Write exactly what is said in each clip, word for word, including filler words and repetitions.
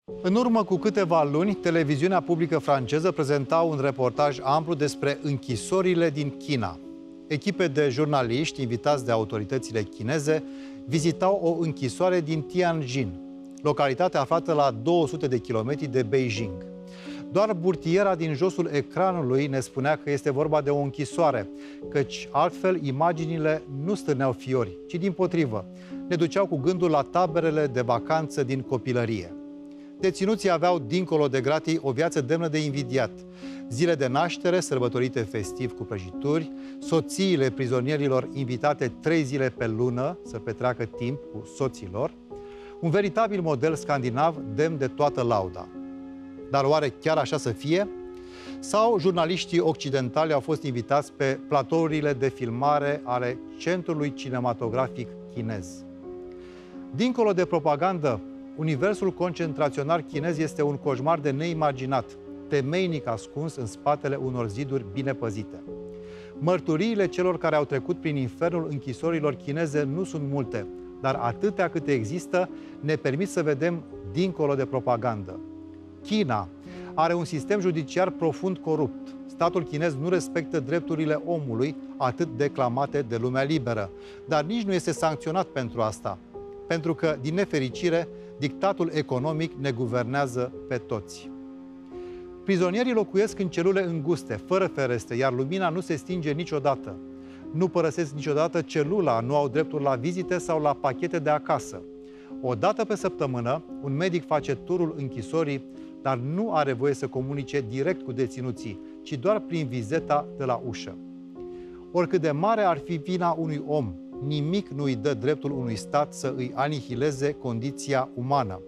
În urmă cu câteva luni, televiziunea publică franceză prezenta un reportaj amplu despre închisorile din China. Echipe de jurnaliști invitați de autoritățile chineze vizitau o închisoare din Tianjin, localitate aflată la două sute de kilometri de Beijing. Doar burtiera din josul ecranului ne spunea că este vorba de o închisoare, căci altfel imaginile nu stârneau fiori, ci dimpotrivă, ne duceau cu gândul la taberele de vacanță din copilărie. Deținuții aveau, dincolo de gratii, o viață demnă de invidiat. Zile de naștere sărbătorite festiv cu prăjituri, soțiile prizonierilor invitate trei zile pe lună să petreacă timp cu soților, un veritabil model scandinav demn de toată lauda. Dar oare chiar așa să fie? Sau jurnaliștii occidentali au fost invitați pe platourile de filmare ale Centrului Cinematografic Chinez? Dincolo de propagandă, universul concentraționar chinez este un coșmar de neimaginat, temeinic ascuns în spatele unor ziduri bine păzite. Mărturiile celor care au trecut prin infernul închisorilor chineze nu sunt multe, dar atâtea câte există ne permit să vedem dincolo de propagandă. China are un sistem judiciar profund corupt. Statul chinez nu respectă drepturile omului, atât declamate de lumea liberă, dar nici nu este sancționat pentru asta, pentru că, din nefericire, dictatul economic ne guvernează pe toți. Prizonierii locuiesc în celule înguste, fără ferestre, iar lumina nu se stinge niciodată. Nu părăsesc niciodată celula, nu au dreptul la vizite sau la pachete de acasă. O dată pe săptămână, un medic face turul închisorii, dar nu are voie să comunice direct cu deținuții, ci doar prin vizeta de la ușă. Oricât de mare ar fi vina unui om, nimic nu îi dă dreptul unui stat să îi anihileze condiția umană.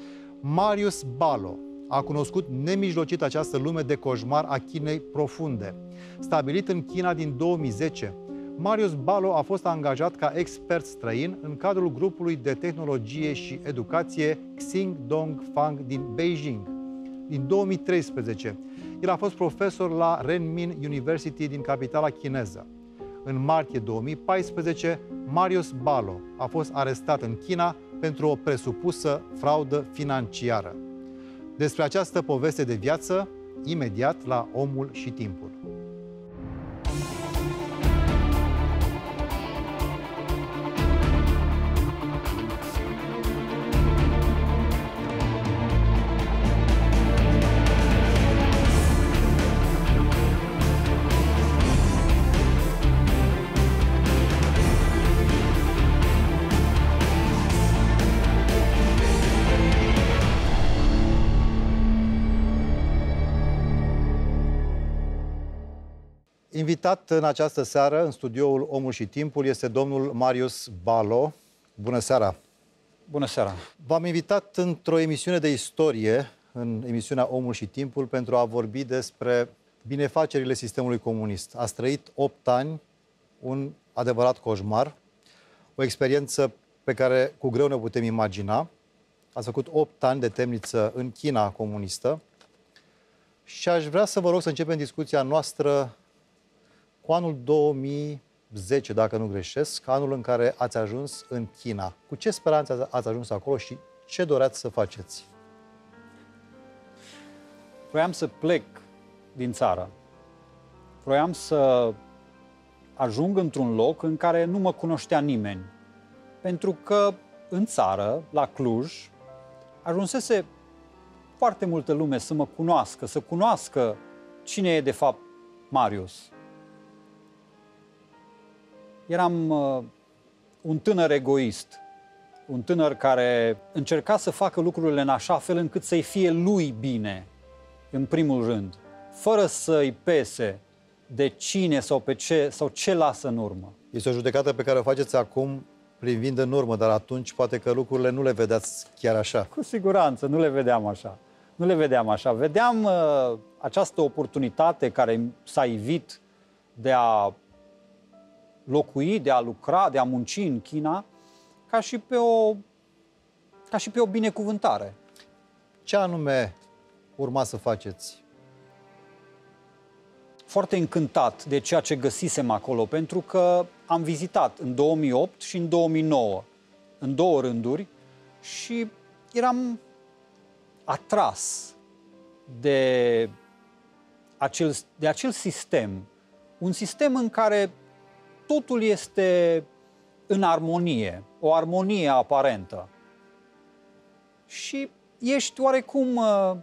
Marius Balo a cunoscut nemijlocit această lume de coșmar a Chinei profunde. Stabilit în China din două mii zece, Marius Balo a fost angajat ca expert străin în cadrul grupului de tehnologie și educație Xing Dong Fang din Beijing. Din două mii treisprezece, el a fost profesor la Renmin University din capitala chineză. În martie două mii paisprezece, Marius Balo a fost arestat în China pentru o presupusă fraudă financiară. Despre această poveste de viață, imediat la Omul și Timpul. Invitat în această seară, în studioul Omul și Timpul, este domnul Marius Balo. Bună seara! Bună seara! V-am invitat într-o emisiune de istorie, în emisiunea Omul și Timpul, pentru a vorbi despre binefacerile sistemului comunist. Ați trăit opt ani, un adevărat coșmar, o experiență pe care cu greu ne putem imagina. Ați făcut opt ani de temniță în China comunistă și aș vrea să vă rog să începem discuția noastră cu anul două mii zece, dacă nu greșesc, anul în care ați ajuns în China. Cu ce speranță ați ajuns acolo și ce doreați să faceți? Vroiam să plec din țară. Vroiam să ajung într-un loc în care nu mă cunoștea nimeni. Pentru că în țară, la Cluj, ajunsese foarte multă lume să mă cunoască, să cunoască cine e de fapt Marius. Eram uh, un tânăr egoist, un tânăr care încerca să facă lucrurile în așa fel încât să-i fie lui bine, în primul rând, fără să-i pese de cine sau pe ce sau ce lasă în urmă. Este o judecată pe care o faceți acum privind în urmă, dar atunci poate că lucrurile nu le vedeați chiar așa. Cu siguranță, nu le vedeam așa. Nu le vedeam așa. Vedeam uh, această oportunitate care s-a ivit de a locui, de a lucra, de a munci în China, ca și pe o, ca și pe o binecuvântare. Ce anume urma să faceți? Foarte încântat de ceea ce găsisem acolo, pentru că am vizitat în două mii opt și în două mii nouă, în două rânduri, și eram atras de acel, de acel sistem, un sistem în care totul este în armonie, o armonie aparentă. Și ești oarecum,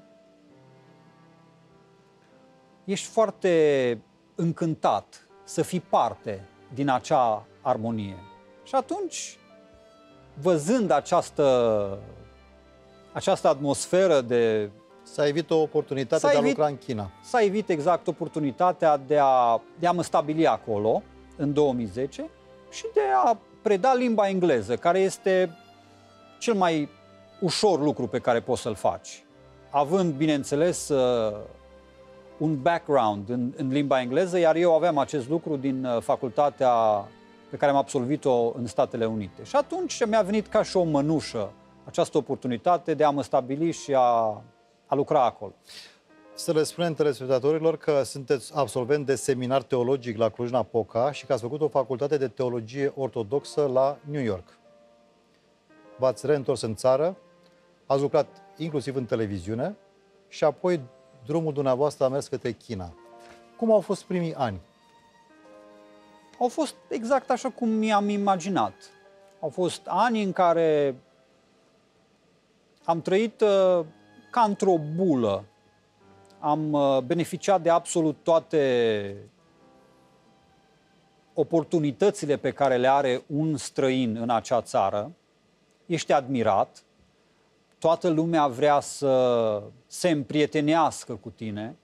ești foarte încântat să fii parte din acea armonie. Și atunci, văzând această, această atmosferă de... S-a evit o oportunitate de a lucra în China. S-a evit exact oportunitatea de a, de a mă stabili acolo, în două mii zece, și de a preda limba engleză, care este cel mai ușor lucru pe care poți să-l faci. Având, bineînțeles, un background în, în limba engleză, iar eu aveam acest lucru din facultatea pe care am absolvit-o în Statele Unite. Și atunci mi-a venit ca și o mănușă această oportunitate de a mă stabili și a, a lucra acolo. Să le spunem telespectatorilor că sunteți absolvent de seminar teologic la Cluj-Napoca și că ați făcut o facultate de teologie ortodoxă la New York. V-ați reîntors în țară, ați lucrat inclusiv în televiziune și apoi drumul dumneavoastră a mers către China. Cum au fost primii ani? Au fost exact așa cum mi-am imaginat. Au fost ani în care am trăit uh, ca într-o bulă. Am uh, beneficiat de absolut toate oportunitățile pe care le are un străin în acea țară. Ești admirat, toată lumea vrea să se împrietenească cu tine,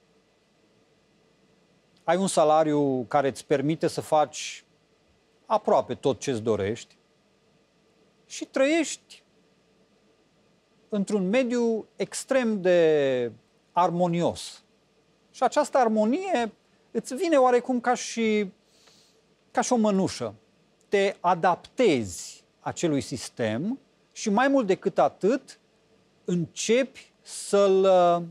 ai un salariu care îți permite să faci aproape tot ce-ți dorești și trăiești într-un mediu extrem de armonios. Și această armonie îți vine oarecum ca și, ca și o mănușă. Te adaptezi acelui sistem și mai mult decât atât, începi să-l,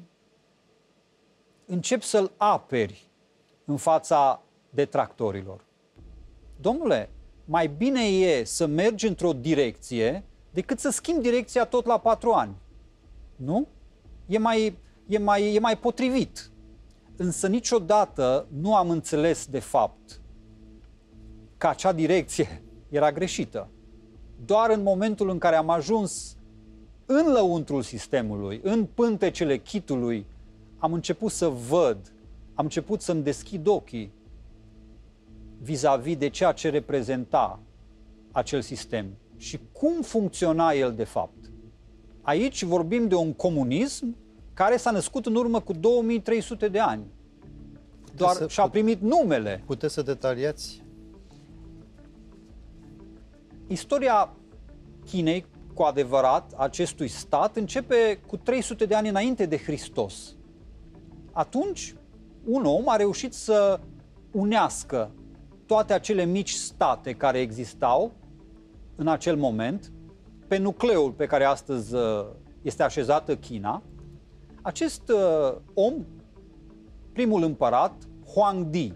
începi să-l aperi în fața detractorilor. Domnule, mai bine e să mergi într-o direcție decât să schimbi direcția tot la patru ani. Nu? E mai, e mai, e mai potrivit. Însă niciodată nu am înțeles de fapt că acea direcție era greșită. Doar în momentul în care am ajuns în lăuntrul sistemului, în pântecele chitului, am început să văd, am început să-mi deschid ochii vis-a-vis de ceea ce reprezenta acel sistem și cum funcționa el de fapt. Aici vorbim de un comunism care s-a născut în urmă cu două mii trei sute de ani. Doar să, și-a primit numele. Puteți să detaliați? Istoria Chinei, cu adevărat, acestui stat, începe cu trei sute de ani înainte de Hristos. Atunci, un om a reușit să unească toate acele mici state care existau în acel moment, pe nucleul pe care astăzi este așezată China. Acest om, primul împărat, Huangdi,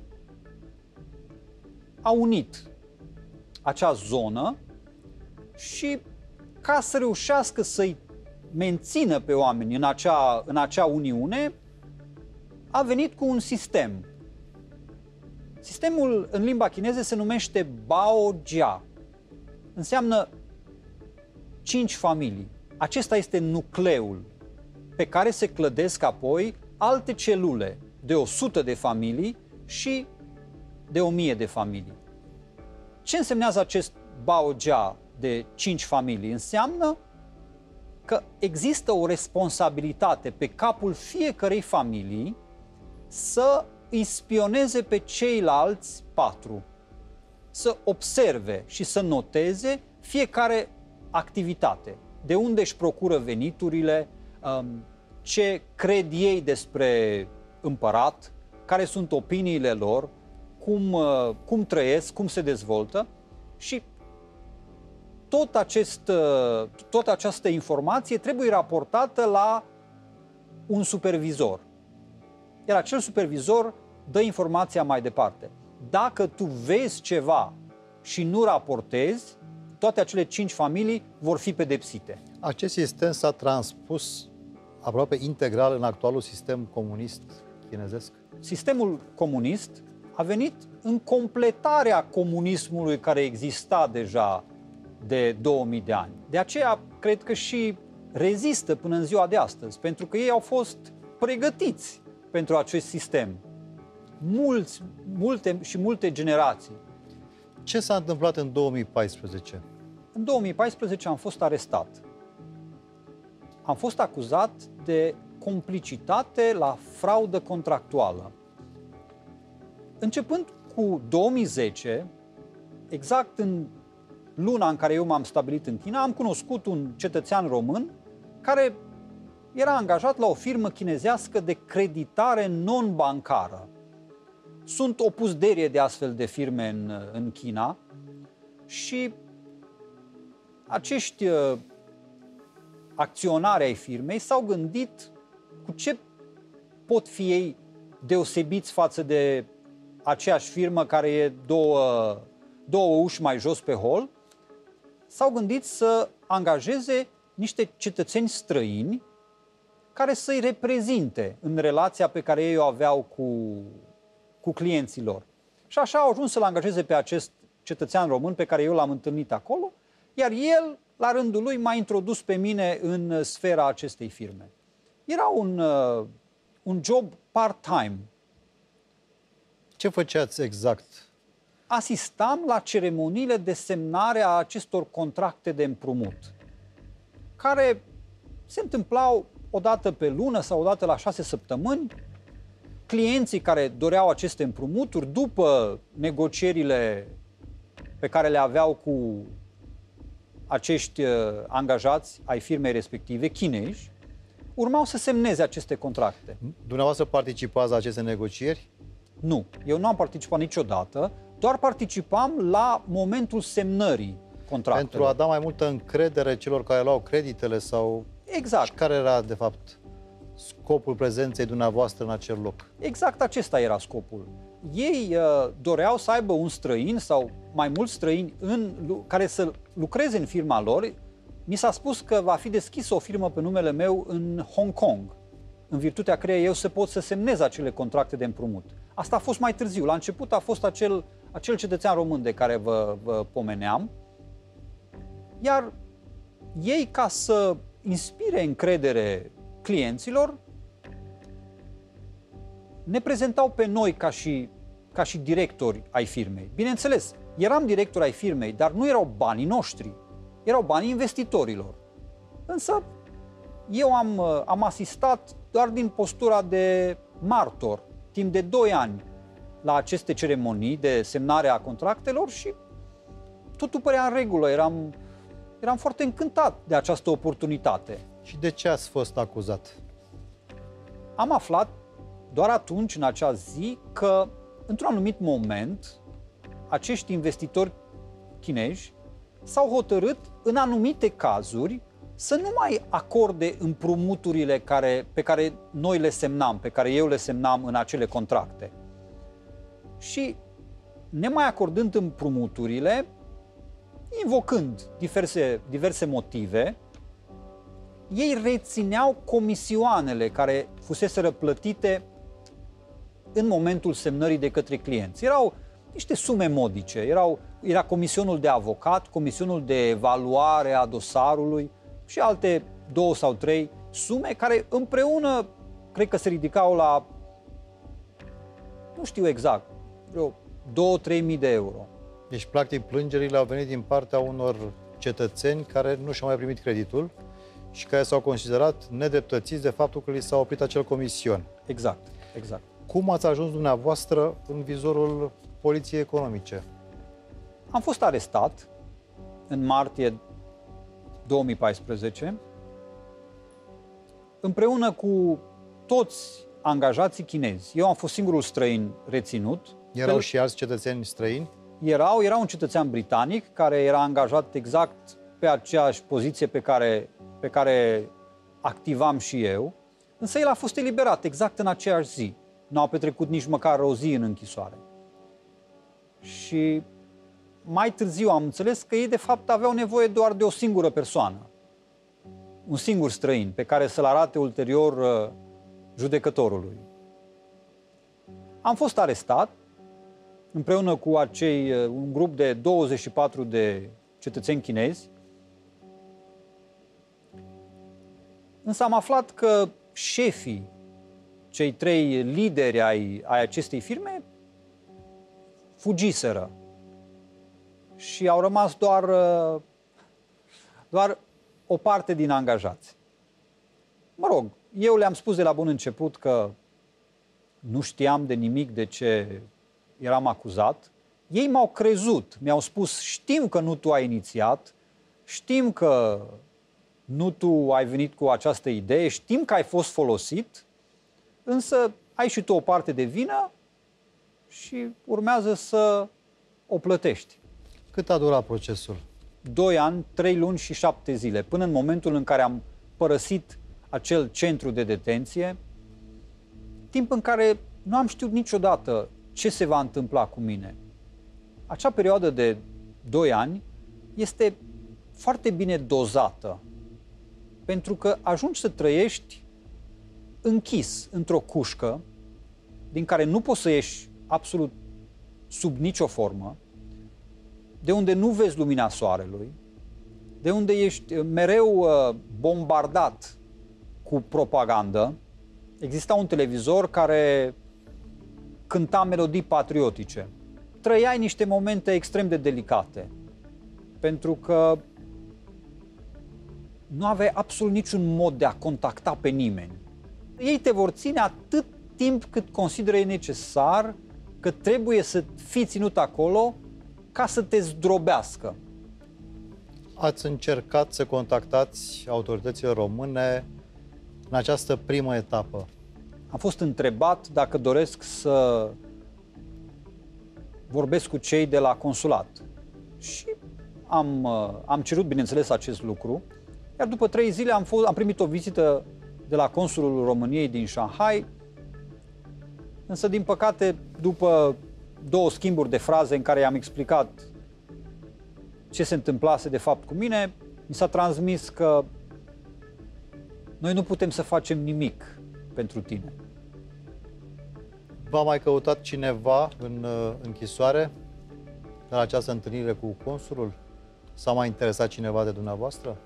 a unit acea zonă și ca să reușească să-i mențină pe oameni în acea, în acea uniune, a venit cu un sistem. Sistemul în limba chineză se numește Baojia. Înseamnă cinci familii. Acesta este nucleul pe care se clădesc apoi alte celule de o sută de familii și de o mie de familii. Ce însemnează acest Baojia de cinci familii? Înseamnă că există o responsabilitate pe capul fiecărei familii să îi spioneze pe ceilalți patru, să observe și să noteze fiecare activitate, de unde își procură veniturile, ce cred ei despre împărat, care sunt opiniile lor, cum, cum trăiesc, cum se dezvoltă și tot acest, tot această informație trebuie raportată la un supervizor. Iar acel supervizor dă informația mai departe. Dacă tu vezi ceva și nu raportezi, toate acele cinci familii vor fi pedepsite. Acest sistem s-a transpus aproape integral în actualul sistem comunist chinezesc? Sistemul comunist a venit în completarea comunismului care exista deja de două mii de ani. De aceea, cred că și rezistă până în ziua de astăzi, pentru că ei au fost pregătiți pentru acest sistem. Mulți, multe și multe generații. Ce s-a întâmplat în două mii paisprezece? În două mii paisprezece am fost arestat. Am fost acuzat de complicitate la fraudă contractuală. Începând cu două mii zece, exact în luna în care eu m-am stabilit în China, am cunoscut un cetățean român care era angajat la o firmă chinezească de creditare non-bancară. Sunt o puzderie de astfel de firme în, în China și acești uh, acționari ai firmei s-au gândit cu ce pot fi ei deosebiți față de aceeași firmă care e două, două uși mai jos pe hol. S-au gândit să angajeze niște cetățeni străini care să-i reprezinte în relația pe care ei o aveau cu, cu clienții lor. Și așa au ajuns să-l angajeze pe acest cetățean român pe care eu l-am întâlnit acolo, iar el, la rândul lui, m-a introdus pe mine în sfera acestei firme. Era un, uh, un job part-time. Ce făceați exact? Asistam la ceremoniile de semnare a acestor contracte de împrumut, care se întâmplau o dată pe lună sau o dată la șase săptămâni. Clienții care doreau aceste împrumuturi, după negocierile pe care le aveau cu acești uh, angajați ai firmei respective, chinezi, urmau să semneze aceste contracte. Dumneavoastră participați la aceste negocieri? Nu, eu nu am participat niciodată, doar participam la momentul semnării contractelor. Pentru a da mai multă încredere celor care luau creditele sau... Exact. Și care era, de fapt, scopul prezenței dumneavoastră în acel loc? Exact acesta era scopul. Ei uh, doreau să aibă un străin sau mai mulți străini în, care să lucreze în firma lor. Mi s-a spus că va fi deschisă o firmă pe numele meu în Hong Kong, în virtutea căreia eu să pot să semnez acele contracte de împrumut. Asta a fost mai târziu. La început a fost acel, acel cetățean român de care vă, vă pomeneam. Iar ei, ca să inspire încredere clienților, ne prezentau pe noi ca și, ca și directori ai firmei. Bineînțeles, eram director ai firmei, dar nu erau banii noștri, erau banii investitorilor. Însă eu am, am asistat doar din postura de martor, timp de doi ani, la aceste ceremonii de semnare a contractelor și totul părea în regulă. Eram, eram foarte încântat de această oportunitate. Și de ce ați fost acuzat? Am aflat doar atunci, în acea zi, că într-un anumit moment acești investitori chinezi s-au hotărât în anumite cazuri să nu mai acorde împrumuturile care, pe care noi le semnam, pe care eu le semnam în acele contracte. Și nemai acordând împrumuturile, invocând diverse, diverse motive, ei rețineau comisioanele care fuseseră plătite în momentul semnării de către clienți. Erau niște sume modice, erau, era comisionul de avocat, comisionul de evaluare a dosarului și alte două sau trei sume care împreună cred că se ridicau la, nu știu exact, vreo două-trei mii de euro. Deci, practic, plângerile au venit din partea unor cetățeni care nu și-au mai primit creditul și care s-au considerat nedreptățiți de faptul că li s-a oprit acel comision. Exact, exact. Cum ați ajuns dumneavoastră în vizorul poliției economice? Am fost arestat în martie două mii paisprezece împreună cu toți angajații chinezi. Eu am fost singurul străin reținut. Erau și alți cetățeni străini? Erau, era un cetățean britanic care era angajat exact pe aceeași poziție pe care, pe care activam și eu, însă el a fost eliberat exact în aceeași zi. Nu a petrecut nici măcar o zi în închisoare. Și mai târziu am înțeles că ei de fapt aveau nevoie doar de o singură persoană. un singur străin pe care să-l arate ulterior uh, judecătorului. Am fost arestat împreună cu acei, uh, un grup de douăzeci și patru de cetățeni chinezi, însă am aflat că șefii, cei trei lideri ai, ai acestei firme, fugiseră și au rămas doar, uh, doar o parte din angajați. Mă rog, eu le-am spus de la bun început că nu știam de nimic de ce eram acuzat. Ei m-au crezut, mi-au spus, știm că nu tu ai inițiat, știm că nu tu ai venit cu această idee, știm că ai fost folosit, însă ai și tu o parte de vină și urmează să o plătești. Cât a durat procesul? Doi ani, trei luni și șapte zile, până în momentul în care am părăsit acel centru de detenție, timp în care nu am știut niciodată ce se va întâmpla cu mine. Acea perioadă de doi ani este foarte bine dozată, pentru că ajungi să trăiești închis într-o cușcă din care nu poți să ieși absolut sub nicio formă, de unde nu vezi lumina soarelui, de unde ești mereu bombardat cu propagandă. Exista un televizor care cânta melodii patriotice. Trăiai niște momente extrem de delicate, pentru că nu aveai absolut niciun mod de a contacta pe nimeni. Ei te vor ține atât timp cât consideră necesar, că trebuie să fii ținut acolo ca să te zdrobească. Ați încercat să contactați autoritățile române în această primă etapă? Am fost întrebat dacă doresc să vorbesc cu cei de la consulat. Și am, am cerut, bineînțeles, acest lucru. Iar după trei zile am, fost, am primit o vizită de la consulul României din Shanghai. Însă, din păcate, după două schimburi de fraze în care i-am explicat ce se întâmplase de fapt cu mine, mi s-a transmis că noi nu putem să facem nimic pentru tine. V-a mai căutat cineva în uh, închisoare la această întâlnire cu consulul? S-a mai interesat cineva de dumneavoastră?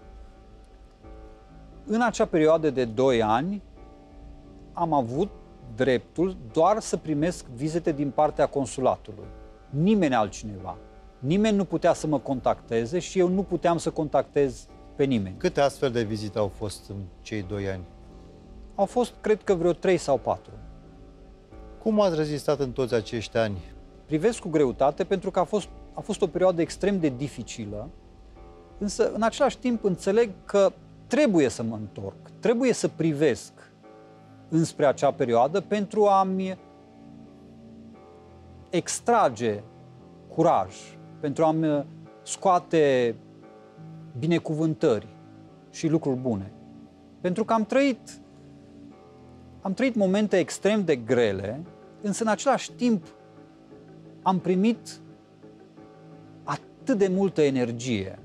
În acea perioadă de doi ani am avut dreptul doar să primesc vizite din partea consulatului. Nimeni altcineva. Nimeni nu putea să mă contacteze și eu nu puteam să contactez pe nimeni. Câte astfel de vizite au fost în cei doi ani? Au fost, cred că, vreo trei sau patru. Cum ați rezistat în toți acești ani? Privesc cu greutate pentru că a fost, a fost o perioadă extrem de dificilă, însă în același timp înțeleg că trebuie să mă întorc, trebuie să privesc înspre acea perioadă pentru a-mi extrage curaj, pentru a-mi scoate binecuvântări și lucruri bune. Pentru că am trăit, am trăit momente extrem de grele, însă în același timp am primit atât de multă energie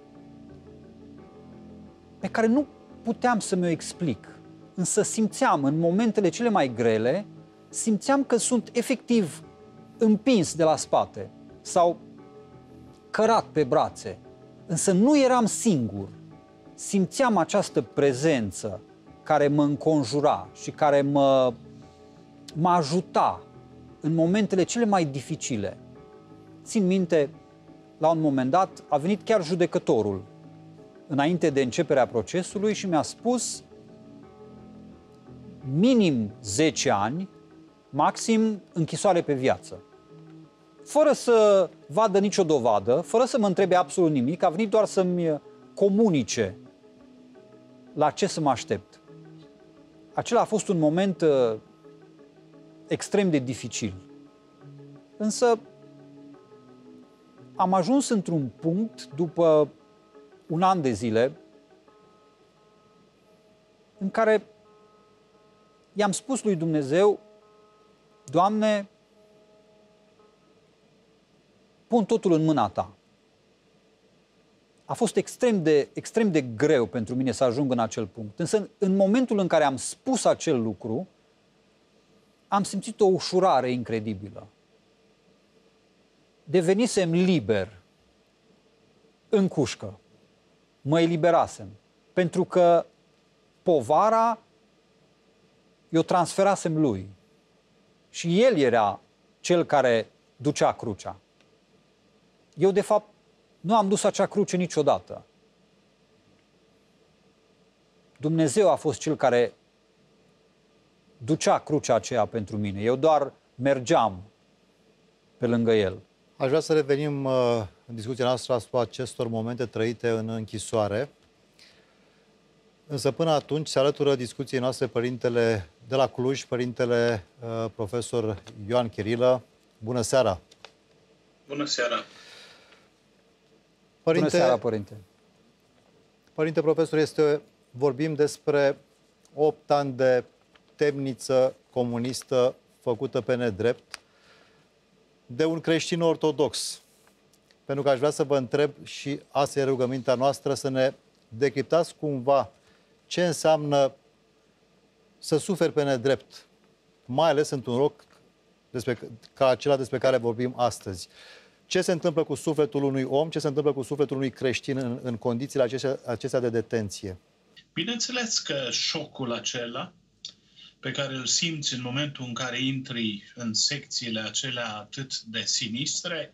pe care nu puteam să mi-o explic. Însă simțeam, în momentele cele mai grele, simțeam că sunt efectiv împins de la spate sau cărat pe brațe. Însă nu eram singur. Simțeam această prezență care mă înconjura și care mă, mă ajuta în momentele cele mai dificile. Țin minte, la un moment dat, a venit chiar judecătorul înainte de începerea procesului și mi-a spus minim zece ani, maxim închisoare pe viață. Fără să vadă nicio dovadă, fără să mă întrebe absolut nimic, a venit doar să-mi comunice la ce să mă aștept. Acela a fost un moment uh, extrem de dificil. Însă am ajuns într-un punct, după un an de zile, în care i-am spus lui Dumnezeu: Doamne, pun totul în mâna Ta. a fost extrem de, extrem de greu pentru mine să ajung în acel punct. Însă, în momentul în care am spus acel lucru, am simțit o ușurare incredibilă. Devenisem liber în cușcă. Mă eliberasem. Pentru că povara eu transferasem lui. Și el era cel care ducea crucea. Eu, de fapt, nu am dus acea cruce niciodată. Dumnezeu a fost cel care ducea crucea aceea pentru mine. Eu doar mergeam pe lângă el. Aș vrea să revenim uh, în discuția noastră asupra acestor momente trăite în închisoare. Însă până atunci se alătură discuției noastre părintele de la Cluj, părintele uh, profesor Ioan Chirilă. Bună seara! Bună seara! Părinte, Bună seara, părinte! Părinte profesor, este, vorbim despre opt ani de temniță comunistă făcută pe nedrept de un creștin ortodox. Pentru că aș vrea să vă întreb, și asta e rugămintea noastră, să ne decriptați cumva ce înseamnă să suferi pe nedrept, mai ales într-un loc despre, ca acela despre care vorbim astăzi. Ce se întâmplă cu sufletul unui om, ce se întâmplă cu sufletul unui creștin în, în condițiile acestea, acestea de detenție? Bineînțeles că șocul acela pe care îl simți în momentul în care intri în secțiile acelea atât de sinistre,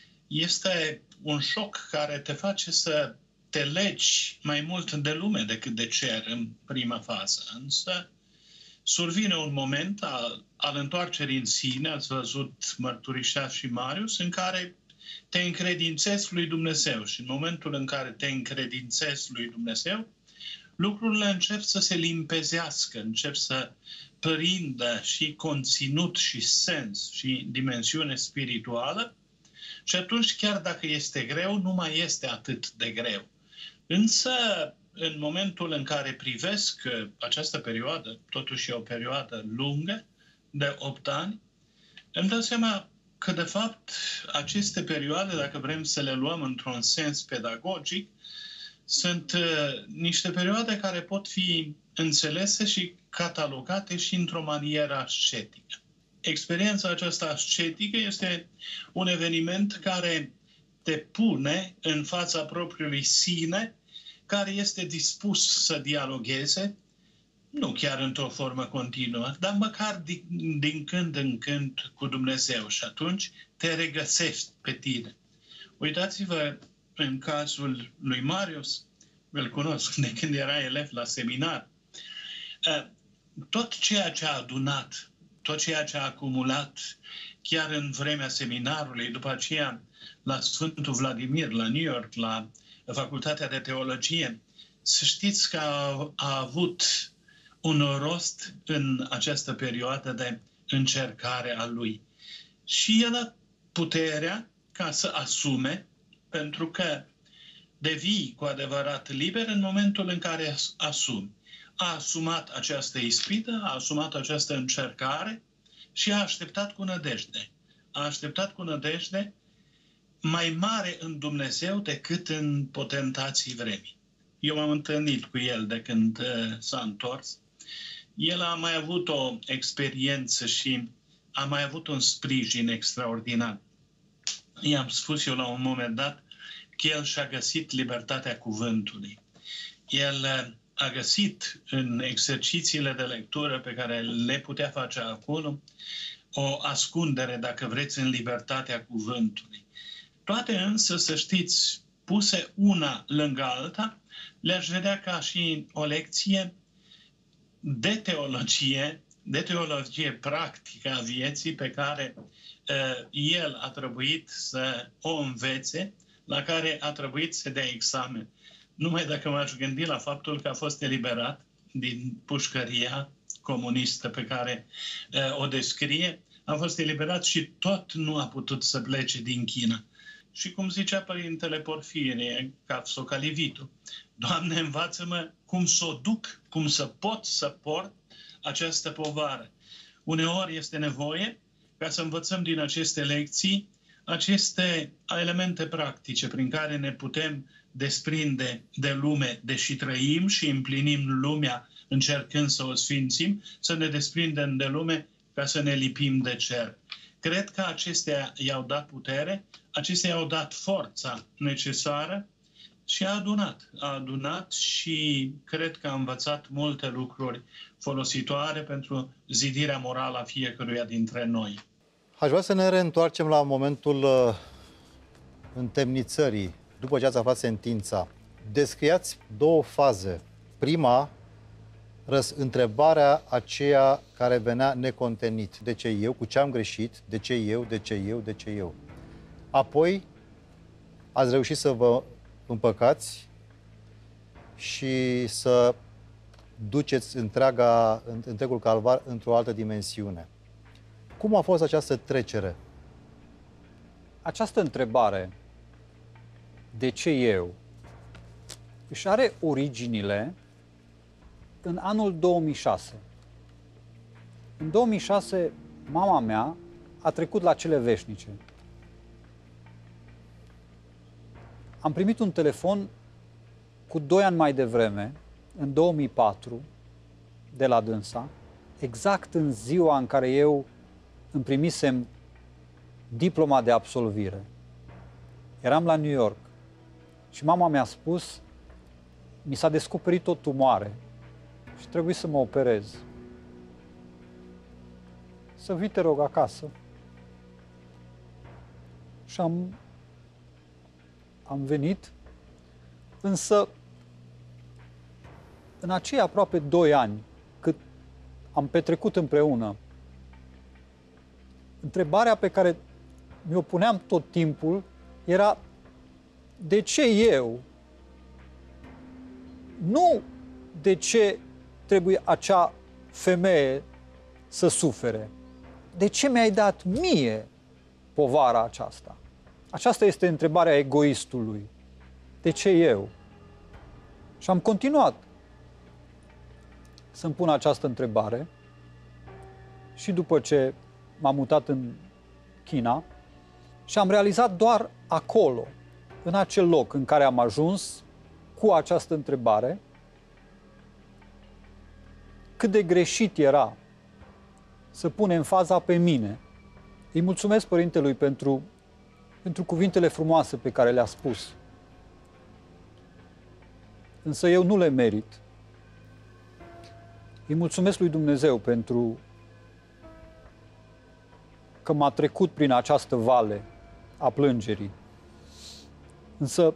este un șoc care te face să te legi mai mult de lume decât de cer în prima fază. Însă survine un moment al, al întoarcerii în sine, ați văzut mărturișea și Marius, în care te încredințezi lui Dumnezeu. Și în momentul în care te încredințezi lui Dumnezeu, lucrurile încep să se limpezească, încep să prindă și conținut și sens și dimensiune spirituală. Și atunci, chiar dacă este greu, nu mai este atât de greu. Însă, în momentul în care privesc această perioadă, totuși e o perioadă lungă, de opt ani, îmi dau seama că, de fapt, aceste perioade, dacă vrem să le luăm într-un sens pedagogic, sunt uh, niște perioade care pot fi înțelese și catalogate și într-o manieră ascetică. Experiența aceasta ascetică este un eveniment care te pune în fața propriului sine, care este dispus să dialogheze, nu chiar într-o formă continuă, dar măcar din, din când în când cu Dumnezeu. Și atunci te regăsești pe tine. Uitați-vă în cazul lui Marius, îl cunosc de când era elev la seminar. Tot ceea ce a adunat, tot ceea ce a acumulat, chiar în vremea seminarului, după aceea la Sfântul Vladimir, la New York, la Facultatea de Teologie, să știți că a, a avut un rost în această perioadă de încercare a lui. Și el a puterea ca să asume, pentru că devii cu adevărat liber în momentul în care asumi. A asumat această ispită, a asumat această încercare și a așteptat cu nădejde. A așteptat cu nădejde mai mare în Dumnezeu decât în potentații vremii. Eu m-am întâlnit cu el de când uh, s-a întors. El a mai avut o experiență și a mai avut un sprijin extraordinar. I-am spus eu la un moment dat că el și-a găsit libertatea cuvântului. El uh, a găsit în exercițiile de lectură pe care le putea face acolo o ascundere, dacă vreți, în libertatea cuvântului. Toate însă, să știți, puse una lângă alta, le-aș vedea ca și o lecție de teologie, de teologie practică a vieții pe care uh, el a trebuit să o învețe, la care a trebuit să dea examen. Numai dacă m-aș gândi la faptul că a fost eliberat din pușcăria comunistă pe care uh, o descrie, a fost eliberat și tot nu a putut să plece din China. Și cum zicea Părintele Porfirie, Capsocalivitu, Doamne, învață-mă cum să o duc, cum să pot să port această povară. Uneori este nevoie ca să învățăm din aceste lecții aceste elemente practice prin care ne putem desprinde de lume, deși trăim și împlinim lumea încercând să o sfințim, să ne desprindem de lume ca să ne lipim de cer. Cred că acestea i-au dat putere, acestea i-au dat forța necesară și a adunat. A adunat și cred că a învățat multe lucruri folositoare pentru zidirea morală a fiecăruia dintre noi. Aș vrea să ne reîntoarcem la momentul uh, întemnițării, după ce ați aflat sentința. Descriați două faze. Prima, răs, întrebarea aceea care venea necontenit. De ce eu? Cu ce am greșit? De ce eu? De ce eu? De ce eu? Apoi, ați reușit să vă împăcați și să duceți întreaga, întregul calvar într-o altă dimensiune. Cum a fost această trecere? Această întrebare, de ce eu, își are originile în anul două mii șase. În două mii șase, mama mea a trecut la cele veșnice. Am primit un telefon cu doi ani mai devreme, în două mii patru, de la dânsa, exact în ziua în care eu îmi primisem diploma de absolvire. Eram la New York și mama mi-a spus: mi s-a descoperit o tumoare și trebuie să mă operez. Să vii, te rog, acasă. Și am, am venit, însă în acei aproape doi ani cât am petrecut împreună, întrebarea pe care mi-o puneam tot timpul era: de ce eu? Nu de ce trebuie acea femeie să sufere. De ce mi-ai dat mie povara aceasta? Aceasta este întrebarea egoistului. De ce eu? Și am continuat să-mi pun această întrebare și după ce m-am mutat în China și am realizat doar acolo, în acel loc în care am ajuns cu această întrebare, cât de greșit era să punem faza pe mine. Îi mulțumesc Părintelui pentru, pentru cuvintele frumoase pe care le-a spus. Însă eu nu le merit. Îi mulțumesc lui Dumnezeu pentru că m-a trecut prin această vale a plângerii. Însă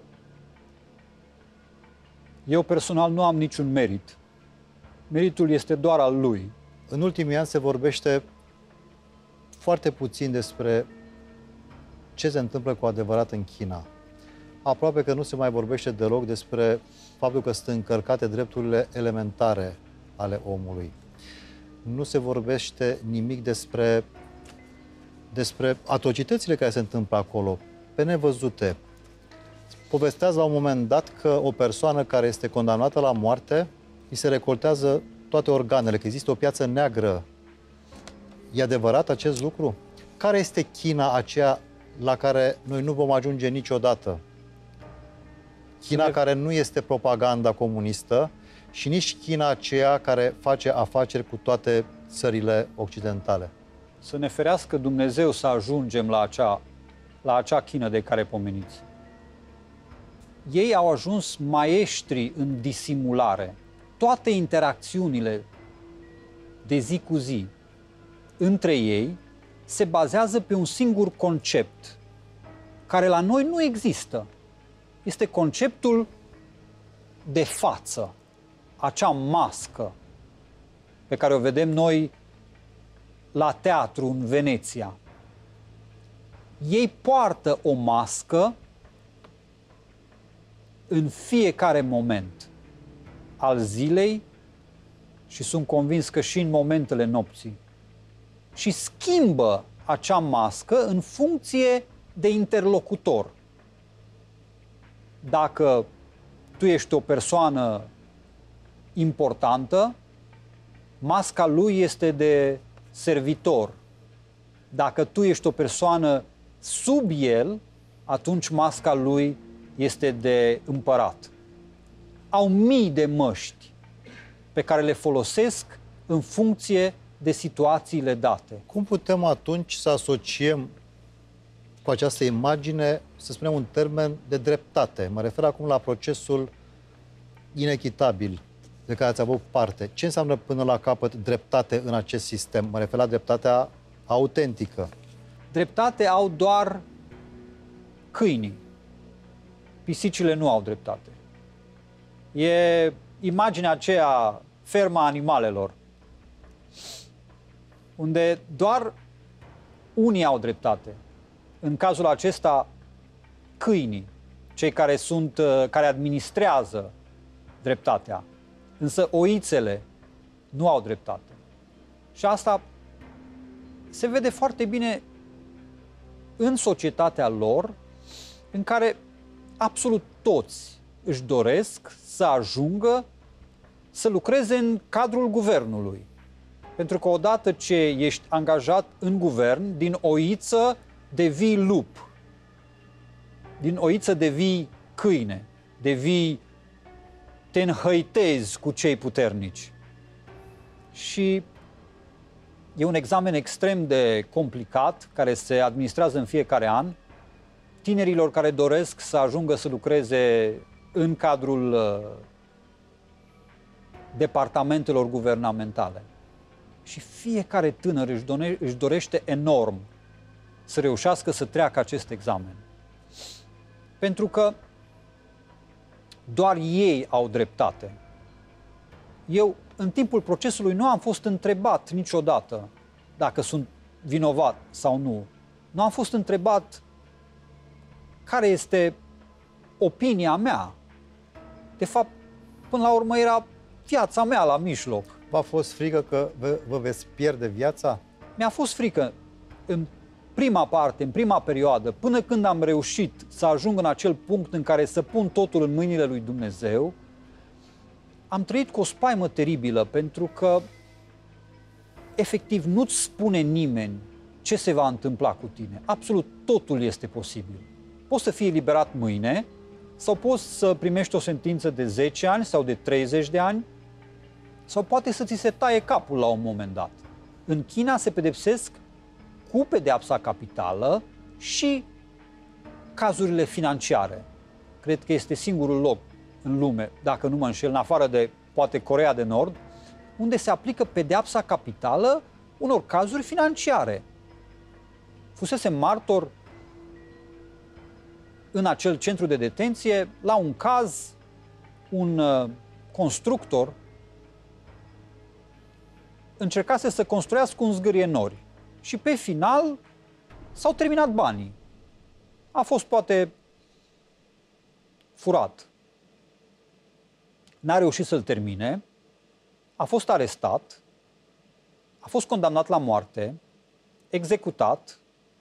eu personal nu am niciun merit. Meritul este doar al Lui. În ultimii ani se vorbește foarte puțin despre ce se întâmplă cu adevărat în China. Aproape că nu se mai vorbește deloc despre faptul că sunt încălcate drepturile elementare ale omului. Nu se vorbește nimic despre, despre atrocitățile care se întâmplă acolo, pe nevăzute. Povesteați la un moment dat că o persoană care este condamnată la moarte, îi se recoltează toate organele, că există o piață neagră. E adevărat acest lucru? Care este China aceea la care noi nu vom ajunge niciodată? China care nu este propaganda comunistă și nici China aceea care face afaceri cu toate țările occidentale. Să ne ferească Dumnezeu să ajungem la acea, la acea China de care pomeniți. Ei au ajuns maestri în disimulare. Toate interacțiunile de zi cu zi între ei se bazează pe un singur concept, care la noi nu există. Este conceptul de față, acea mască pe care o vedem noi la teatru în Veneția. Ei poartă o mască în fiecare moment al zilei și sunt convins că și în momentele nopții. Și schimbă acea mască în funcție de interlocutor. Dacă tu ești o persoană importantă, masca lui este de servitor. Dacă tu ești o persoană sub el, atunci masca lui este de împărat. Au mii de măști pe care le folosesc în funcție de situațiile date. Cum putem atunci să asociem cu această imagine, să spunem, un termen de dreptate? Mă refer acum la procesul inechitabil de care ați avut parte. Ce înseamnă până la capăt dreptate în acest sistem? Mă refer la dreptatea autentică. Dreptate au doar câinii. Pisicile nu au dreptate. E imaginea aceea, ferma animalelor, unde doar unii au dreptate. În cazul acesta, câinii, cei care sunt, care administrează dreptatea. Însă oițele nu au dreptate. Și asta se vede foarte bine în societatea lor, în care absolut toți își doresc să ajungă să lucreze în cadrul guvernului. Pentru că odată ce ești angajat în guvern, din oiță devii lup, din oiță devii câine, devii, te înhăitezi cu cei puternici. Și e un examen extrem de complicat, care se administrează în fiecare an, tinerilor care doresc să ajungă să lucreze în cadrul uh, departamentelor guvernamentale. Și fiecare tânăr își, done, își dorește enorm să reușească să treacă acest examen. Pentru că doar ei au dreptate. Eu, în timpul procesului, nu am fost întrebat niciodată dacă sunt vinovat sau nu. Nu am fost întrebat care este opinia mea. De fapt, până la urmă era viața mea la mijloc. V-a fost frică că vă, vă veți pierde viața? Mi-a fost frică în prima parte, în prima perioadă, până când am reușit să ajung în acel punct în care să pun totul în mâinile lui Dumnezeu. Am trăit cu o spaimă teribilă, pentru că efectiv nu-ți spune nimeni ce se va întâmpla cu tine. Absolut totul este posibil. Poți să fii eliberat mâine sau poți să primești o sentință de zece ani sau de treizeci de ani sau poate să ți se taie capul la un moment dat. În China se pedepsesc cu pedeapsa capitală și cazurile financiare. Cred că este singurul loc în lume, dacă nu mă înșel, în afară de poate Coreea de Nord, unde se aplică pedeapsa capitală unor cazuri financiare. Fusese martor în acel centru de detenție la un caz, un uh, constructor încercase să construiască un zgârie nori și pe final s-au terminat banii. A fost poate furat. N-a reușit să-l termine, a fost arestat, a fost condamnat la moarte, executat,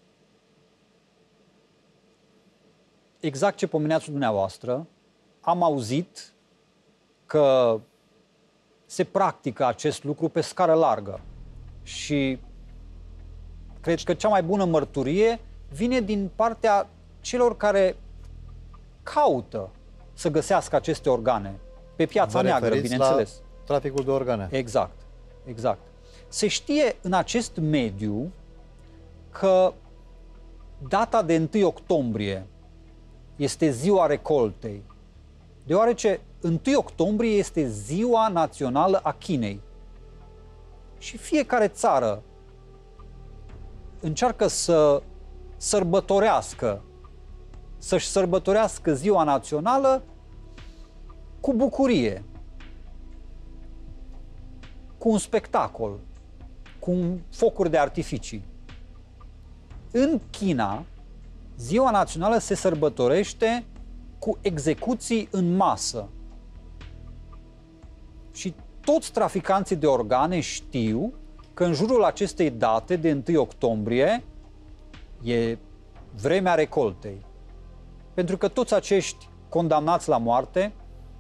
exact ce pomeneați dumneavoastră. Am auzit că se practică acest lucru pe scară largă și cred că cea mai bună mărturie vine din partea celor care caută să găsească aceste organe pe piața neagră, bineînțeles. La traficul de organe. Exact, exact. Se știe în acest mediu că data de întâi octombrie este ziua recoltei, deoarece întâi octombrie este ziua națională a Chinei. Și fiecare țară încearcă să sărbătorească, să-și sărbătorească ziua națională cu bucurie, cu un spectacol, cu un focuri de artificii. În China, ziua națională se sărbătorește cu execuții în masă. Și toți traficanții de organe știu că în jurul acestei date de întâi octombrie e vremea recoltei. Pentru că toți acești condamnați la moarte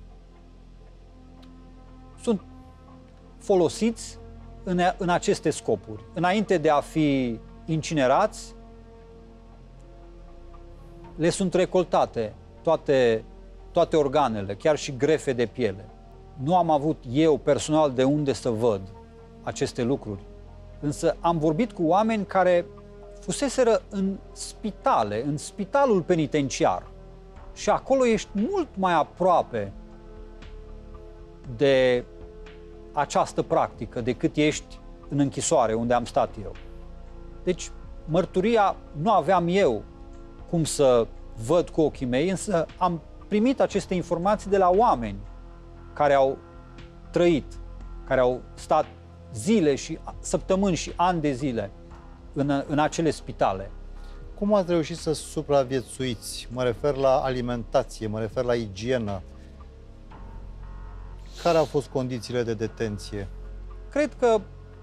sunt folosiți în, în aceste scopuri. Înainte de a fi incinerați, le sunt recoltate toate, toate organele, chiar și grefe de piele. Nu am avut eu personal de unde să văd aceste lucruri, însă am vorbit cu oameni care fuseseră în spitale, în spitalul penitenciar și acolo ești mult mai aproape de această practică decât ești în închisoare unde am stat eu. Deci mărturia nu aveam eu cum să văd cu ochii mei, însă am primit aceste informații de la oameni care au trăit, care au stat zile și săptămâni și ani de zile în, în acele spitale. Cum ați reușit să supraviețuiți? Mă refer la alimentație, mă refer la igienă. Care au fost condițiile de detenție? Cred că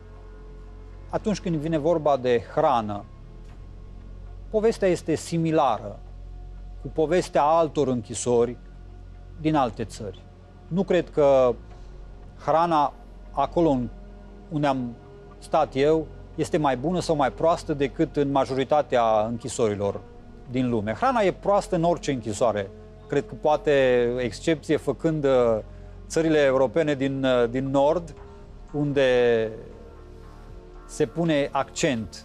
atunci când vine vorba de hrană, povestea este similară cu povestea altor închisori din alte țări. Nu cred că hrana acolo unde am stat eu este mai bună sau mai proastă decât în majoritatea închisorilor din lume. Hrana e proastă în orice închisoare. Cred că poate excepție făcând țările europene din, din nord, unde se pune accent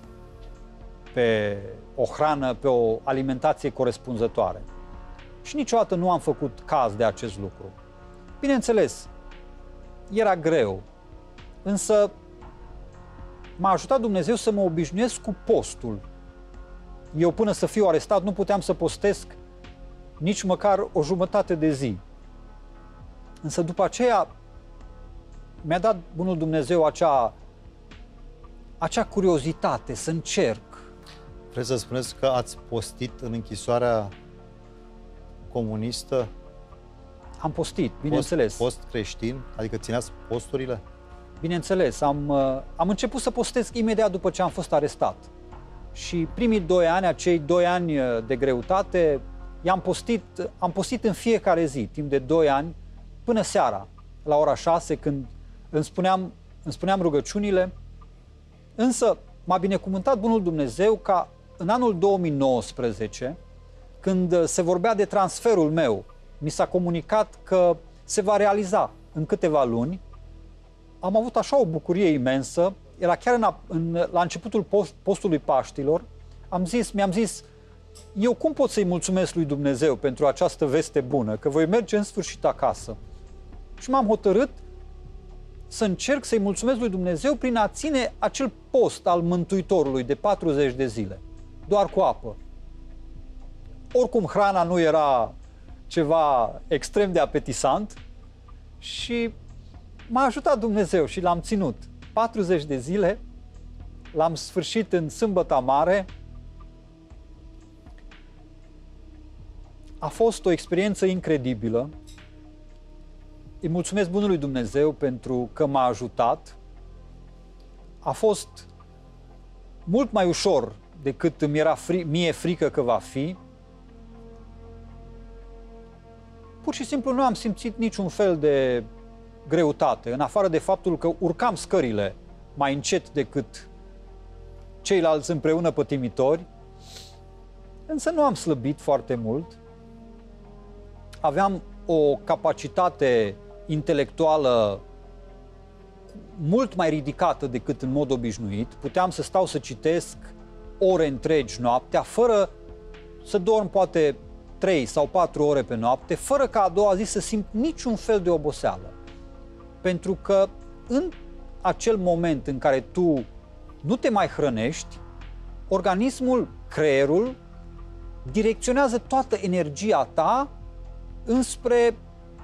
pe o hrană, pe o alimentație corespunzătoare. Și niciodată nu am făcut caz de acest lucru. Bineînțeles, era greu, însă m-a ajutat Dumnezeu să mă obișnuiesc cu postul. Eu până să fiu arestat nu puteam să postesc nici măcar o jumătate de zi. Însă după aceea mi-a dat bunul Dumnezeu acea, acea curiozitate să încerc. Vreți să spuneți că ați postit în închisoarea comunistă? Am postit, bineînțeles. Post, post creștin? Adică țineați posturile? Bineînțeles, am, am început să postez imediat după ce am fost arestat. Și primii doi ani, acei doi ani de greutate, i-am postit, am postit în fiecare zi, timp de doi ani, până seara, la ora șase, când îmi spuneam, îmi spuneam rugăciunile. Însă m-a binecuvântat bunul Dumnezeu ca în anul două mii nouăsprezece, când se vorbea de transferul meu, mi s-a comunicat că se va realiza în câteva luni. Am avut așa o bucurie imensă, era chiar în, în, la începutul post, postului Paștilor, am zis, mi-am zis, eu cum pot să-i mulțumesc lui Dumnezeu pentru această veste bună, că voi merge în sfârșit acasă. Și m-am hotărât să încerc să-i mulțumesc lui Dumnezeu prin a ține acel post al Mântuitorului de patruzeci de zile, doar cu apă. Oricum hrana nu era ceva extrem de apetisant și m-a ajutat Dumnezeu și l-am ținut. patruzeci de zile, l-am sfârșit în Sâmbăta Mare. A fost o experiență incredibilă. Îi mulțumesc bunului Dumnezeu pentru că m-a ajutat. A fost mult mai ușor decât îmi era fri- mie frică că va fi. Pur și simplu nu am simțit niciun fel de greutate, în afară de faptul că urcam scările mai încet decât ceilalți împreună pătimitori, însă nu am slăbit foarte mult. Aveam o capacitate intelectuală mult mai ridicată decât în mod obișnuit. Puteam să stau să citesc ore întregi noaptea, fără să dorm poate trei sau patru ore pe noapte, fără ca a doua zi să simt niciun fel de oboseală. Pentru că în acel moment în care tu nu te mai hrănești, organismul, creierul, direcționează toată energia ta înspre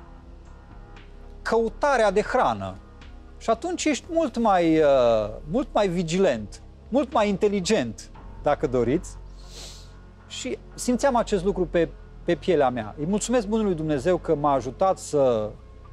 căutarea de hrană. Și atunci ești mult mai, uh, mult mai vigilent, mult mai inteligent, dacă doriți. Și simțeam acest lucru pe, pe pielea mea. Îi mulțumesc bunului Dumnezeu că m-a ajutat să,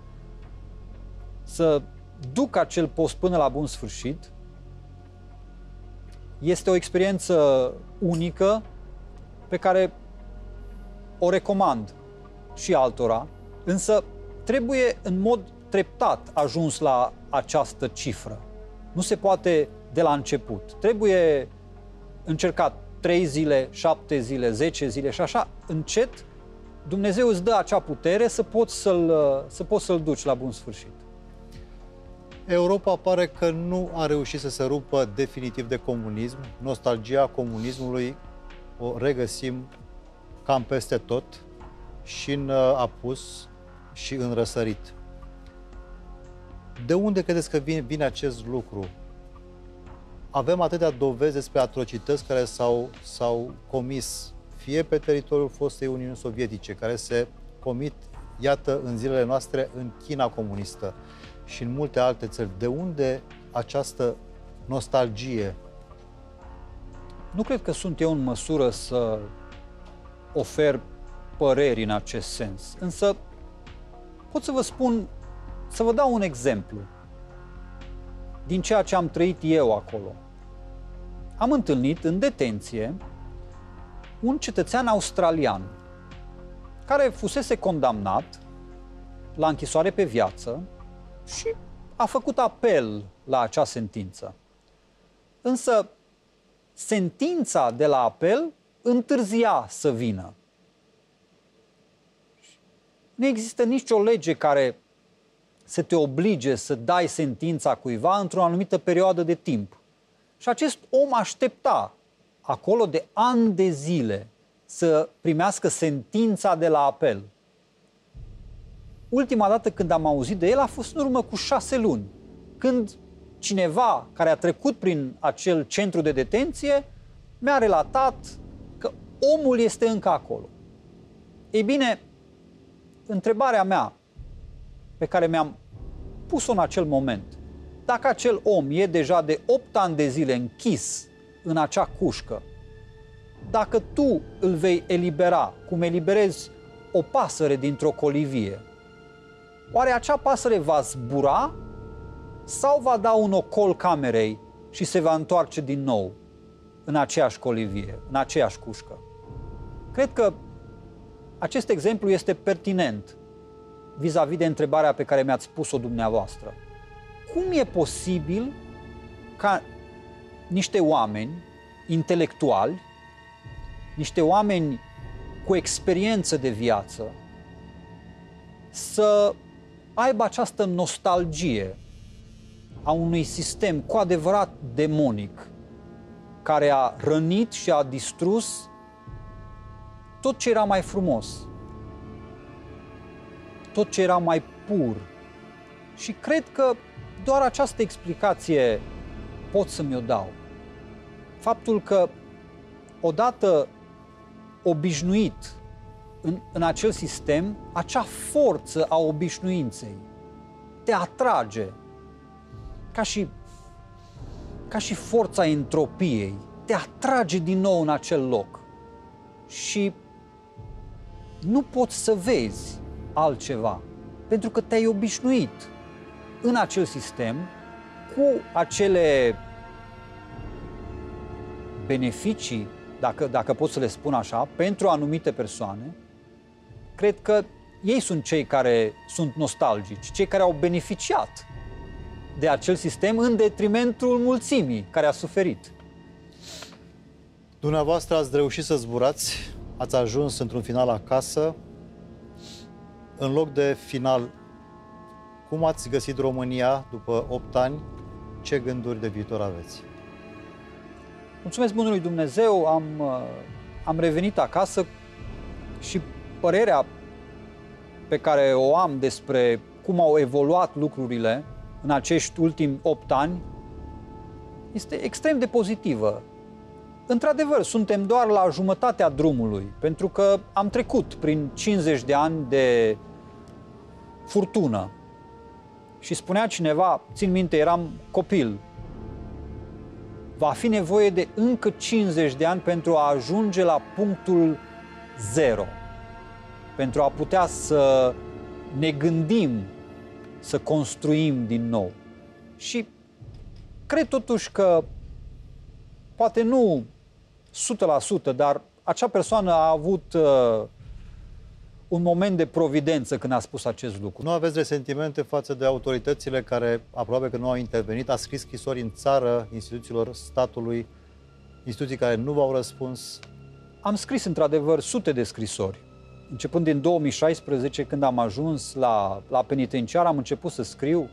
să duc acel post până la bun sfârșit. Este o experiență unică pe care o recomand și altora, însă trebuie în mod treptat ajuns la această cifră. Nu se poate de la început. Trebuie încercat trei zile, șapte zile, zece zile și așa încet Dumnezeu îți dă acea putere să poți să-l, să poți să-l duci la bun sfârșit. Europa pare că nu a reușit să se rupă definitiv de comunism. Nostalgia comunismului o regăsim cam peste tot, și în apus și în răsărit. De unde credeți că vine, vine acest lucru? Avem atâtea dovezi despre atrocități care s-au, s-au comis fie pe teritoriul fostei Uniuni Sovietice, care se comit, iată, în zilele noastre în China comunistă și în multe alte țări. De unde această nostalgie? Nu cred că sunt eu în măsură să ofer păreri în acest sens, însă pot să vă spun, să vă dau un exemplu din ceea ce am trăit eu acolo. Am întâlnit în detenție un cetățean australian care fusese condamnat la închisoare pe viață și a făcut apel la acea sentință. Însă sentința de la apel întârzia să vină. Nu există nicio lege care să te oblige să dai sentința cuiva într-o anumită perioadă de timp. Și acest om aștepta acolo de ani de zile să primească sentința de la apel. Ultima dată când am auzit de el a fost în urmă cu șase luni, când cineva care a trecut prin acel centru de detenție mi-a relatat că omul este încă acolo. Ei bine, întrebarea mea pe care mi-am pus-o în acel moment, dacă acel om e deja de opt ani de zile închis în acea cușcă, dacă tu îl vei elibera cum eliberezi o pasăre dintr-o colivie, oare acea pasăre va zbura sau va da un ocol camerei și se va întoarce din nou în aceeași colivie, în aceeași cușcă? Cred că acest exemplu este pertinent vis-a-vis de întrebarea pe care mi-ați pus-o dumneavoastră. Cum e posibil ca niște oameni intelectuali, niște oameni cu experiență de viață, să aibă această nostalgie a unui sistem cu adevărat demonic, care a rănit și a distrus tot ce era mai frumos, tot ce era mai pur. Și cred că doar această explicație pot să mi-o dau. Faptul că odată obișnuit în, în acel sistem, acea forță a obișnuinței te atrage, ca și, ca și forța entropiei, te atrage din nou în acel loc. Și nu poți să vezi altceva, pentru că te-ai obișnuit în acel sistem cu acele beneficii, dacă, dacă pot să le spun așa, pentru anumite persoane. Cred că ei sunt cei care sunt nostalgici, cei care au beneficiat de acel sistem în detrimentul mulțimii care a suferit. Dumneavoastră ați reușit să zburați, ați ajuns într-un final acasă. În loc de final, cum ați găsit România după opt ani? Ce gânduri de viitor aveți? Mulțumesc bunului Dumnezeu, am, am revenit acasă și părerea pe care o am despre cum au evoluat lucrurile în acești ultimi opt ani este extrem de pozitivă. Într-adevăr, suntem doar la jumătatea drumului, pentru că am trecut prin cincizeci de ani de furtună. Și spunea cineva, țin minte, eram copil, va fi nevoie de încă cincizeci de ani pentru a ajunge la punctul zero, pentru a putea să ne gândim, să construim din nou. Și cred totuși că, poate nu o sută la sută, dar acea persoană a avut uh, un moment de providență când a spus acest lucru. Nu aveți resentimente față de autoritățile care aproape că nu au intervenit? A scris scrisori în țară, instituțiilor statului, instituții care nu v-au răspuns? Am scris într-adevăr sute de scrisori începând din două mii șaisprezece, când am ajuns la, la penitenciar, am început să scriu.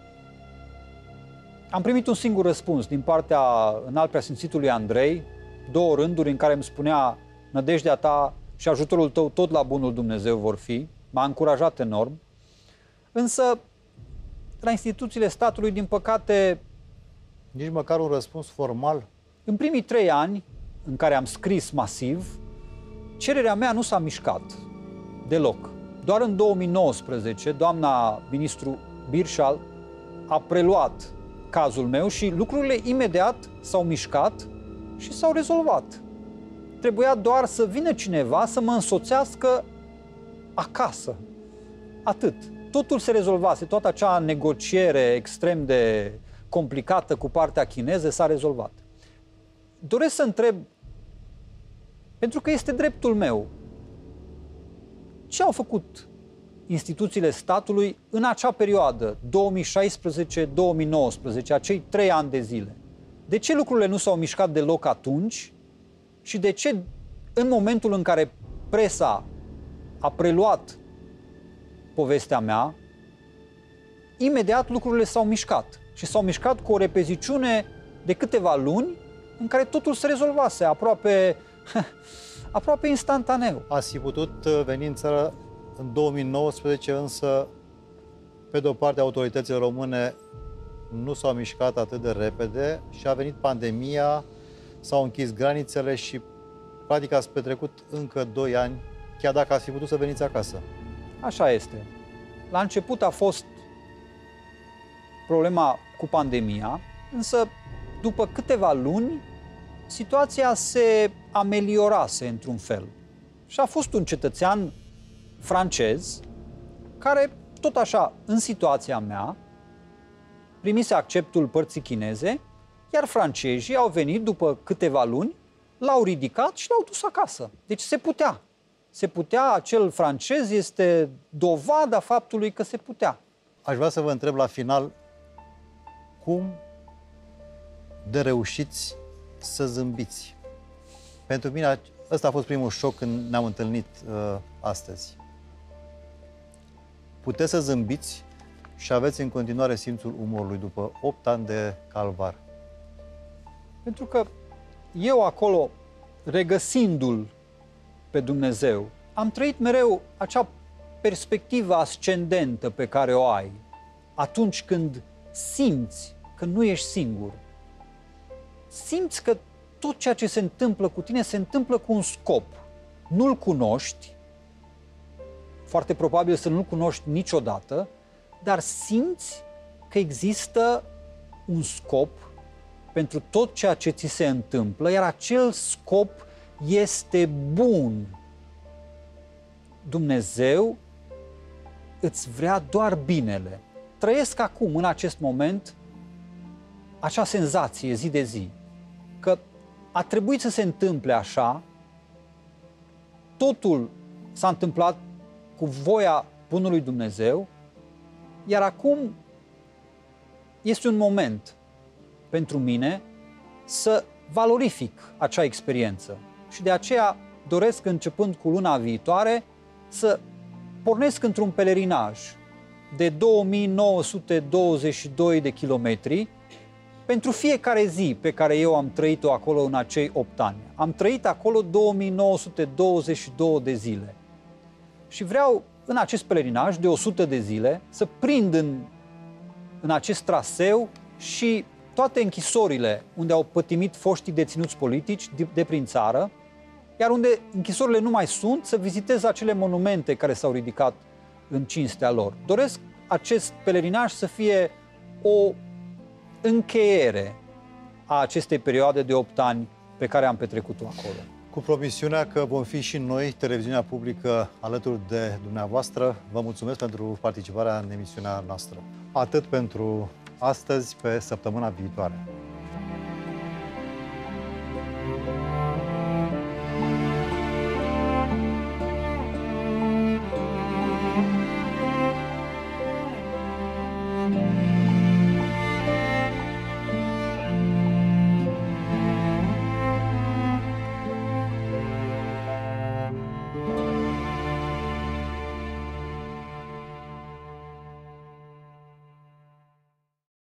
Am primit un singur răspuns din partea Înaltpreasfințitului Andrei, două rânduri în care îmi spunea: nădejdea ta și ajutorul tău tot la bunul Dumnezeu vor fi. M-a încurajat enorm. Însă, la instituțiile statului, din păcate... Nici măcar un răspuns formal? În primii trei ani în care am scris masiv, cererea mea nu s-a mișcat deloc. Doar în două mii nouăsprezece, doamna ministru Birșal a preluat cazul meu și lucrurile imediat s-au mișcat și s-au rezolvat. Trebuia doar să vină cineva să mă însoțească acasă. Atât. Totul se rezolvase, toată acea negociere extrem de complicată cu partea chineză s-a rezolvat. Doresc să întreb, pentru că este dreptul meu, ce au făcut instituțiile statului în acea perioadă, două mii șaisprezece două mii nouăsprezece, acei trei ani de zile? De ce lucrurile nu s-au mișcat deloc atunci și de ce, în momentul în care presa a preluat povestea mea, imediat lucrurile s-au mișcat și s-au mișcat cu o repeziciune de câteva luni în care totul se rezolvase aproape, aproape instantaneu. Ați fi putut veni în țară în două mii nouăsprezece, însă, pe de o parte, autoritățile române nu s-au mișcat atât de repede și a venit pandemia, s-au închis granițele și, practic, ați petrecut încă doi ani, chiar dacă ați fi putut să veniți acasă. Așa este. La început a fost problema cu pandemia, însă după câteva luni situația se ameliorase într-un fel. Și a fost un cetățean francez care, tot așa, în situația mea, primise acceptul părții chineze, iar francezii au venit după câteva luni, l-au ridicat și l-au dus acasă. Deci se putea. Se putea, acel francez este dovada faptului că se putea. Aș vrea să vă întreb la final, cum de reușiți să zâmbiți? Pentru mine, ăsta a fost primul șoc când ne-am întâlnit uh, astăzi. Puteți să zâmbiți și aveți în continuare simțul umorului după opt ani de calvar. Pentru că eu acolo, regăsindu-l pe Dumnezeu, am trăit mereu acea perspectivă ascendentă pe care o ai atunci când simți că nu ești singur. Simți că tot ceea ce se întâmplă cu tine se întâmplă cu un scop. Nu-l cunoști, foarte probabil să nu-l cunoști niciodată, dar simți că există un scop pentru tot ceea ce ți se întâmplă, iar acel scop este bun. Dumnezeu îți vrea doar binele. Trăiesc acum, în acest moment, acea senzație zi de zi, că a trebuit să se întâmple așa, totul s-a întâmplat cu voia bunului Dumnezeu, iar acum este un moment pentru mine să valorific acea experiență. Și de aceea doresc, începând cu luna viitoare, să pornesc într-un pelerinaj de două mii nouă sute douăzeci și doi de kilometri pentru fiecare zi pe care eu am trăit-o acolo în acei opt ani. Am trăit acolo două mii nouă sute douăzeci și două de zile. Și vreau în acest pelerinaj de o sută de zile să prind în, în acest traseu și toate închisorile unde au pătimit foștii deținuți politici de, de prin țară, iar unde închisorile nu mai sunt, să vizitez acele monumente care s-au ridicat în cinstea lor. Doresc acest pelerinaj să fie o încheiere a acestei perioade de opt ani pe care am petrecut-o acolo. Cu promisiunea că vom fi și noi, televiziunea publică, alături de dumneavoastră, vă mulțumesc pentru participarea în emisiunea noastră. Atât pentru astăzi, pe săptămâna viitoare.